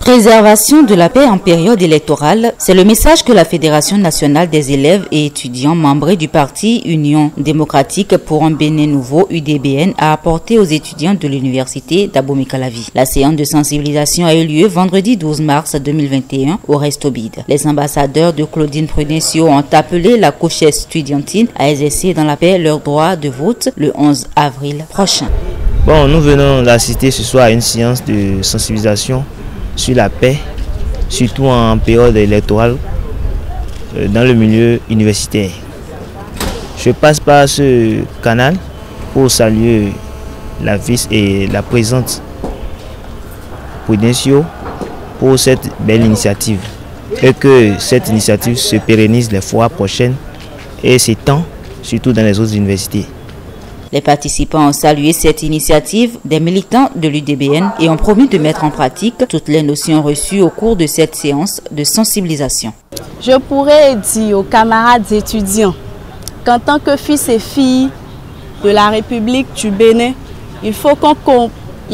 Préservation de la paix en période électorale, c'est le message que la Fédération nationale des élèves et étudiants membres du parti Union démocratique pour un Bénin nouveau UDBN a apporté aux étudiants de l'université d'Abomey-Calavi. La séance de sensibilisation a eu lieu vendredi 12 mars 2021 au Resto Bide. Les ambassadeurs de Claudine Prudencio ont appelé la couche estudiantine à exercer dans la paix leur droit de vote le 11 avril prochain. Bon, nous venons d'assister ce soir à une séance de sensibilisation sur la paix, surtout en période électorale dans le milieu universitaire. Je passe par ce canal pour saluer la vice et la présidente Prudencio pour cette belle initiative et que cette initiative se pérennise les fois prochaines et s'étend surtout dans les autres universités. Les participants ont salué cette initiative des militants de l'UDBN et ont promis de mettre en pratique toutes les notions reçues au cours de cette séance de sensibilisation. Je pourrais dire aux camarades étudiants qu'en tant que fils et filles de la République du Bénin, il faut qu'on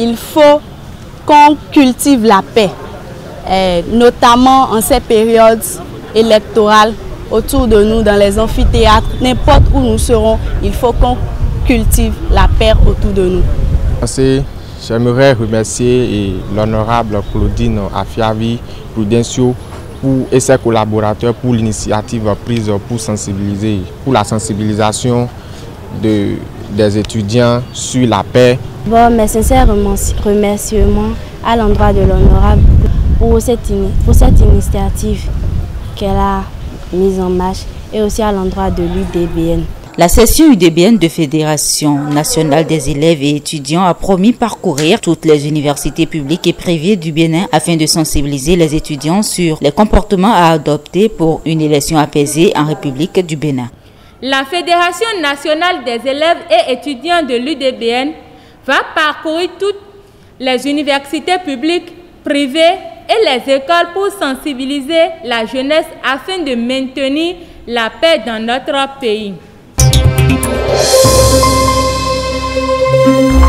cultive la paix, notamment en ces périodes électorales autour de nous, dans les amphithéâtres, n'importe où nous serons, il faut qu'on cultive la paix autour de nous. J'aimerais remercier l'honorable Claudine Afiavi Prudencio et ses collaborateurs pour l'initiative prise pour sensibiliser, pour la sensibilisation des étudiants sur la paix. Bon, mes sincères remerciements à l'endroit de l'honorable pour cette initiative qu'elle a mise en marche et aussi à l'endroit de l'UDBN. La session UDBN de Fédération nationale des élèves et étudiants a promis parcourir toutes les universités publiques et privées du Bénin afin de sensibiliser les étudiants sur les comportements à adopter pour une élection apaisée en République du Bénin. La Fédération nationale des élèves et étudiants de l'UDBN va parcourir toutes les universités publiques, privées et les écoles pour sensibiliser la jeunesse afin de maintenir la paix dans notre pays.